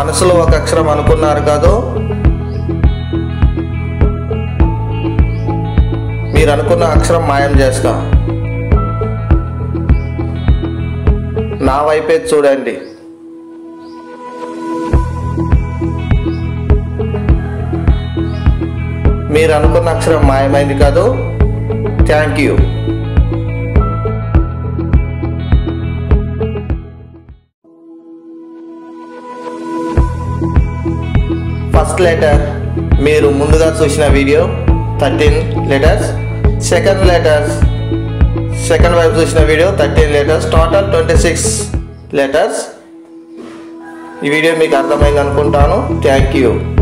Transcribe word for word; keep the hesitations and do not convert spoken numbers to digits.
మనసులో ఒక అక్షరం అనుకున్నారు కాదు, మీరు అనుకున్న అక్షరం మాయం చేస్తా. నా వైపే చూడండి. మీరు అనుకున్న అక్షరం మాయమైంది కాదు. Thank you. ఫస్ట్ లెటర్ మీరు ముందుగా చూసిన video thirteen letters. Second letters second వైపు చూసిన video thirteen letters. Total twenty six letters. ఈ వీడియో మీకు అర్థమైంది అనుకుంటాను. Thank you.